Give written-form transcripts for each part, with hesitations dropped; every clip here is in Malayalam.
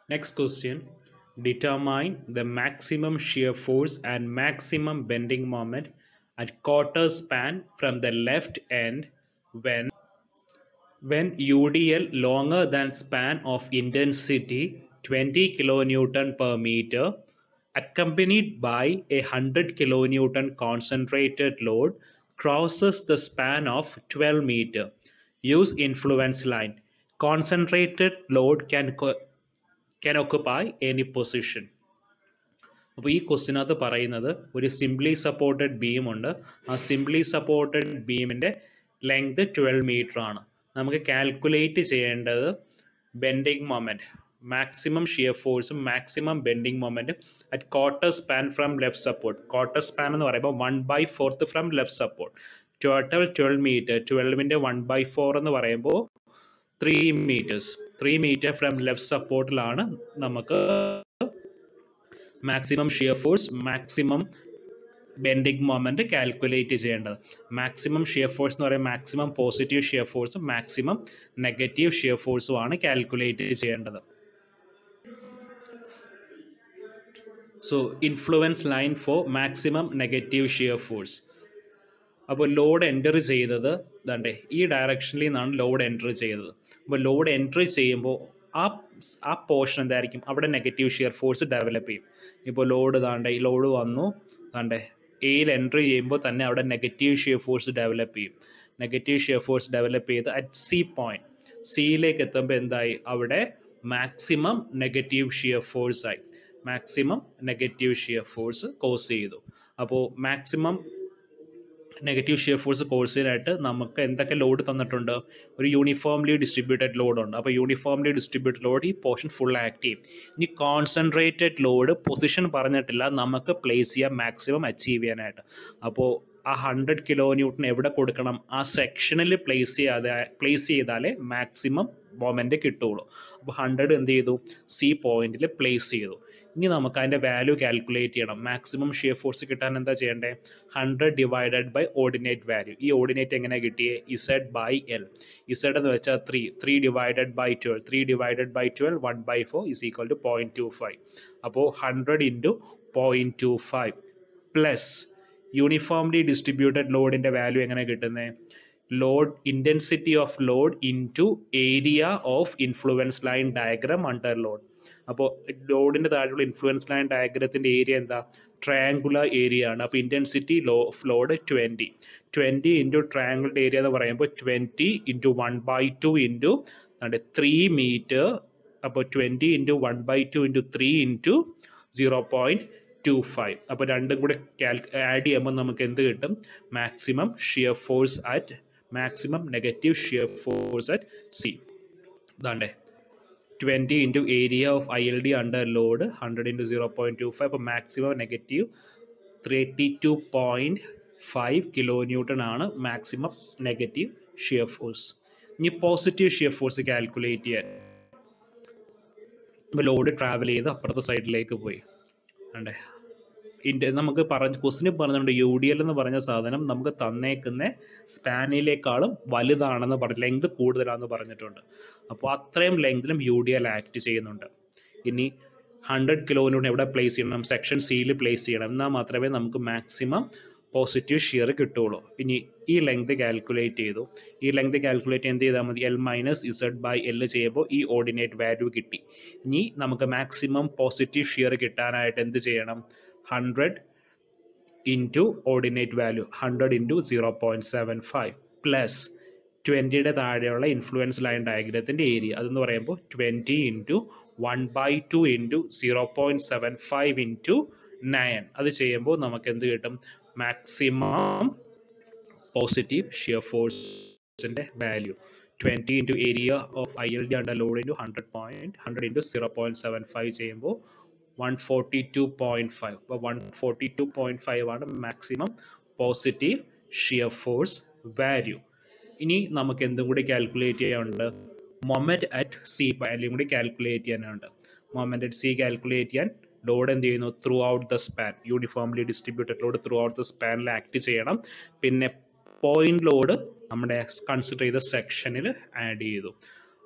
Next question. Determine the maximum shear force and maximum bending moment at quarter span from the left end when UDL longer than span of intensity 20 kilonewton per meter accompanied by a 100 kilonewton concentrated load crosses the span of 12 meter. Use influence line. Concentrated load can occupy any position. അപ്പോൾ ഈ ക്വസ്റ്റിനകത്ത് പറയുന്നത് ഒരു സിംപ്ലി സപ്പോർട്ടഡ് ബീം ഉണ്ട്. ആ സിംപ്ലി സപ്പോർട്ടഡ് ബീമിൻ്റെ ലെങ്ത് 12 മീറ്റർ ആണ്. നമുക്ക് കാൽക്കുലേറ്റ് ചെയ്യേണ്ടത് ബെൻഡിങ് മൊമെൻറ്റ്, മാക്സിമം ഷിയർ ഫോഴ്സും maximum bending moment at quarter span from left support. Quarter span എന്ന് പറയുമ്പോൾ 1/4 from left support. Total 12 metre. 12ൻ്റെ 1/4 എന്ന് പറയുമ്പോൾ 3 മീറ്റേഴ്സ്. 3 മീറ്റർ ഫ്രം ലെഫ്റ്റ് സപ്പോർട്ടിലാണ് നമുക്ക് maximum shear force, maximum bending moment calculate ചെയ്യേണ്ടത്. മാക്സിമം ഷിയർ ഫോഴ്സ് എന്ന് പറയുമ്പോൾ മാക്സിമം പോസിറ്റീവ് ഷിയർ ഫോഴ്സും മാക്സിമം നെഗറ്റീവ് ഷിയർ ഫോഴ്സും ആണ് കാൽക്കുലേറ്റ് ചെയ്യേണ്ടത്. So influence line for maximum negative shear force. അപ്പോൾ ലോഡ് എൻ്റർ ചെയ്തത് ദാണ്ടേ ഈ ഡയറക്ഷനിൽ നിന്നാണ് ലോഡ് എൻ്റർ ചെയ്തത്. അപ്പോൾ ലോഡ് എൻ്റർ ചെയ്യുമ്പോൾ ആ പോർഷൻ എന്തായിരിക്കും, അവിടെ നെഗറ്റീവ് ഷിയർ ഫോഴ്സ് ഡെവലപ്പ് ചെയ്യും. ഇപ്പോൾ ലോഡ് ലോഡ് വന്നു എയിൽ എൻ്റർ ചെയ്യുമ്പോൾ തന്നെ അവിടെ നെഗറ്റീവ് ഷിയർ ഫോഴ്സ് ഡെവലപ്പ് ചെയ്യും. നെഗറ്റീവ് ഷിയർ ഫോഴ്സ് ഡെവലപ്പ് ചെയ്ത് അറ്റ് സി പോയിന്റ്, സിയിലേക്ക് എത്തുമ്പോൾ എന്തായി, അവിടെ മാക്സിമം നെഗറ്റീവ് ഷിയർ ഫോഴ്സ് ആയി. Maximum negative shear force cause ചെയ്തു. അപ്പോൾ maximum negative shear force cause ചെയ്യാനായിട്ട് നമുക്ക് എന്തൊക്കെ ലോഡ് തന്നിട്ടുണ്ട്, ഒരു യൂണിഫോംലി ഡിസ്ട്രിബ്യൂട്ടഡ് ലോഡ് ഉണ്ട്. അപ്പോൾ യൂണിഫോംലി ഡിസ്ട്രിബ്യൂട്ടഡ് ലോഡ് ഈ പോർഷൻ ഫുൾ ആക്ട് ചെയ്യും. ഇനി കോൺസെൻട്രേറ്റഡ് ലോഡ് പൊസിഷൻ പറഞ്ഞിട്ടില്ല, നമുക്ക് പ്ലേസ് ചെയ്യാം മാക്സിമം അച്ചീവ് ചെയ്യാനായിട്ട്. അപ്പോൾ ആ 100 കിലോ ന്യൂട്ടൺ എവിടെ കൊടുക്കണം, ആ സെക്ഷനിൽ പ്ലേസ് ചെയ്താലേ മാക്സിമം മൊമെന്റ് കിട്ടുള്ളൂ. അപ്പോൾ 100 എന്ത് ചെയ്തു, സി പോയിന്റിൽ പ്ലേസ് ചെയ്തു. ഇനി നമുക്ക് അതിൻ്റെ വാല്യൂ കാൽക്കുലേറ്റ് ചെയ്യണം. മാക്സിമം ഷിയർ ഫോഴ്സ് കിട്ടാൻ എന്താ ചെയ്യേണ്ടത്, 100 ഡിവൈഡഡ് ബൈ ഓർഡിനേറ്റ് വാല്യൂ. ഈ ഓർഡിനേറ്റ് എങ്ങനെ കിട്ടിയേ, Z/L. Z എന്ന് വെച്ചാൽ 3 divided by 12. 3 divided by 12 1/4 is equal to 0.25. അപ്പോൾ 100 ഇൻറ്റു 0.25 പ്ലസ് യൂണിഫോംലി ഡിസ്ട്രിബ്യൂട്ടഡ് ലോഡിൻ്റെ വാല്യൂ എങ്ങനെ കിട്ടുന്നത്, load intensity of load into area of influence line diagram under load. അപ്പോൾ ലോഡിൻ്റെ താഴെയുള്ള ഇൻഫ്ലുവൻസ് ലൈൻ ഡയഗ്രത്തിൻ്റെ ഏരിയ എന്താ, ട്രയാങ്കുലർ ഏരിയ ആണ്. അപ്പോൾ ഇൻറ്റൻസിറ്റി ഓഫ് ലോഡ് 20 ഇൻറ്റു ട്രയാങ്കിളിൻ്റെ ഏരിയ എന്ന് പറയുമ്പോൾ 20 ഇൻറ്റു 1/2 ഇൻറ്റു 3 മീറ്റർ. അപ്പോൾ 20 ഇൻറ്റു 1/2 ഇൻറ്റു 3 ഇൻറ്റു 0.25. അപ്പോൾ രണ്ടും കൂടെ ആഡ് ചെയ്യുമ്പോൾ നമുക്ക് എന്ത് കിട്ടും, maximum shear force at maximum negative shear force at C. ഇതാണ്ടേ 20 into area of ILD under load 100 into 0.25. അപ്പോൾ മാക്സിമം നെഗറ്റീവ് 32.5 kilonewton ആണ് മാക്സിമം നെഗറ്റീവ് ഷിയർ ഫോഴ്സ്. ഇനി പോസിറ്റീവ് ഷിയർ ഫോഴ്സ് കാൽക്കുലേറ്റ് ചെയ്യാൻ, ഇപ്പോൾ ലോഡ് ട്രാവൽ ചെയ്ത് അപ്പുറത്തെ സൈഡിലേക്ക് പോയി അണ്ടേ നമുക്ക് ക്വസ്റ്റിന് പറഞ്ഞിട്ടുണ്ട് UDL എന്ന് പറഞ്ഞ സാധനം നമുക്ക് തന്നേക്കുന്ന സ്പാനിലേക്കാളും വലുതാണെന്ന് ലെങ്ത് കൂടുതലാണെന്ന് പറഞ്ഞിട്ടുണ്ട്. അപ്പോൾ അത്രയും ലെങ്തിലും UDL ആക്ട് ചെയ്യുന്നുണ്ട്. ഇനി 100 കിലോന്യൂട്ടൺ എവിടെ പ്ലേസ് ചെയ്യണം, സെക്ഷൻ സിയിൽ പ്ലേസ് ചെയ്യണം, എന്നാൽ മാത്രമേ നമുക്ക് മാക്സിമം പോസിറ്റീവ് ഷിയർ കിട്ടുള്ളൂ. ഇനി ഈ ലെങ്ത് കാൽക്കുലേറ്റ് ചെയ്തു. ഈ ലെങ്ത് കാൽക്കുലേറ്റ് എന്ത് ചെയ്താൽ മതി, L - Z/L ചെയ്യുമ്പോൾ ഈ ഓർഡിനേറ്റ് വാല്യൂ കിട്ടി. ഇനി നമുക്ക് മാക്സിമം പോസിറ്റീവ് ഷിയർ കിട്ടാനായിട്ട് എന്ത് ചെയ്യണം, 100 into ordinate value 100 into 0.75 plus 20യുടെ താഴെയുള്ള ഇൻഫ്ലുവൻസ് ലൈൻ ഡയഗ്രത്തിൻ്റെ ഏരിയ അതെന്ന് പറയുമ്പോൾ 20 ഇൻറ്റു 1/2 ഇൻറ്റു 0.75 ഇൻറ്റു 9. അത് ചെയ്യുമ്പോൾ നമുക്ക് എന്ത് കിട്ടും, മാക്സിമം പോസിറ്റീവ് ഷിയർ ഫോഴ്സിൻ്റെ value 20 into area of ILD under load into 100 into 0.75 ചെയ്യുമ്പോൾ 142.5. അപ്പോൾ 142.5 ആണ് maximum positive shear force value. ഇനി നമുക്ക് എന്തും കൂടി കാൽക്കുലേറ്റ് ചെയ്യാനുണ്ട്, മൊമെന്റ് അറ്റ് സി വാല്യൂ കൂടി കാൽക്കുലേറ്റ് ചെയ്യാനുണ്ട്. മൊമെന്റ് അറ്റ് സി കാൽക്കുലേറ്റ് ചെയ്യാൻ ലോഡ് എന്ത് ചെയ്യുന്നു, throughout the span, uniformly distributed load throughout the സ്പാനിൽ ആക്ട് ചെയ്യണം. പിന്നെ പോയിന്റ് ലോഡ് നമ്മുടെ കൺസിഡർ ചെയ്ത സെക്ഷനിൽ ആഡ് ചെയ്തു.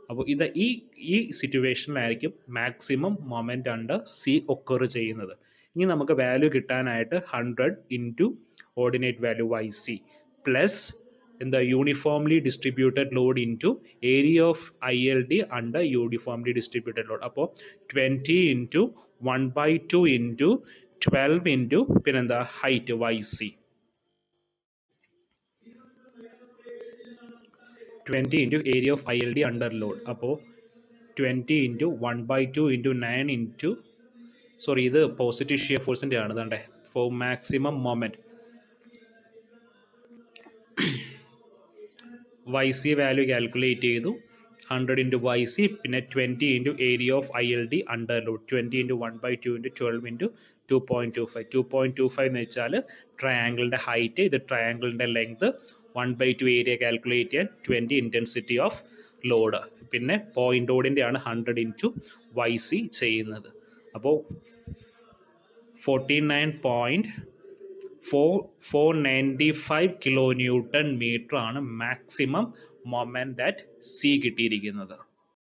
അപ്പോൾ ഈ സിറ്റുവേഷനിലായിരിക്കും maximum moment under C occur ചെയ്യുന്നത്. ഇനി നമുക്ക് വാല്യൂ കിട്ടാനായിട്ട് 100 into ordinate value YC plus എന്താ uniformly distributed load into area of ILD under uniformly distributed load. അപ്പോൾ 20 ഇൻറ്റു 1/2 ഇൻറ്റു 12 ഇൻറ്റു പിന്നെന്താ height YC 20 into area of ILD under load. അപ്പോൾ 20 ഇൻറ്റു 1/2 ഇൻറ്റു 9 ഇൻറ്റു ഇത് പോസിറ്റീവ് ഷിയർ ഫോഴ്സിൻ്റെ ആണ് ഇതാണ്ടേ for maximum moment. YC value calculate ചെയ്തു 100 ഇൻറ്റു YC പിന്നെ 20 into area of ILD under load 20 into 1/2 into 12 into 2.25 2.25 എന്ന് വെച്ചാൽ ട്രയാങ്കിളിൻ്റെ ഹൈറ്റ്, ഇത് ട്രയാങ്കിളിൻ്റെ ലെങ്ത്, 1/2 ഏരിയ കാൽക്കുലേറ്റ് ചെയ്യാൻ 20 ഇൻറ്റൻസിറ്റി ഓഫ് ലോഡ്, പിന്നെ പോയിന്റ് ലോഡിൻ്റെ ആണ് 100 ഇൻറ്റു YC ചെയ്യുന്നത്. അപ്പോൾ 49.495 കിലോ ന്യൂട്ടൺ മീറ്റർ ആണ് മാക്സിമം മൊമെന്റ് അറ്റ് സി കിട്ടിയിരിക്കുന്നത്.